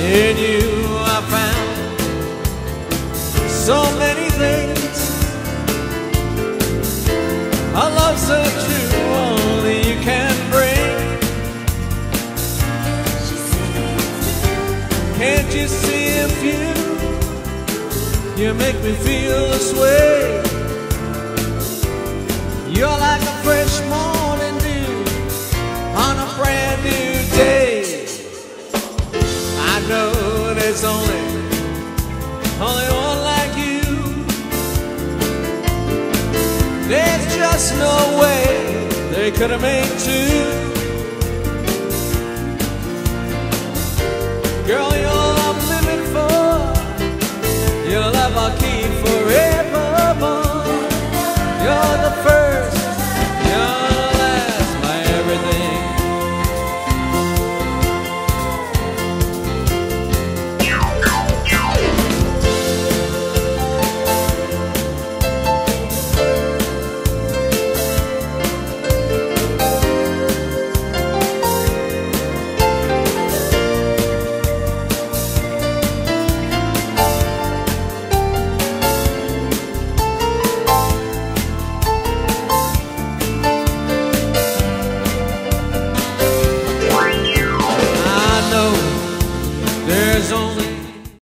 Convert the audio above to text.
In you I found so many things. A love so true only you can bring. Can't you see if you make me feel this way? You're like a fresh morning dew on a brand new day. I know there's only one like you. There's just no way they could have made two.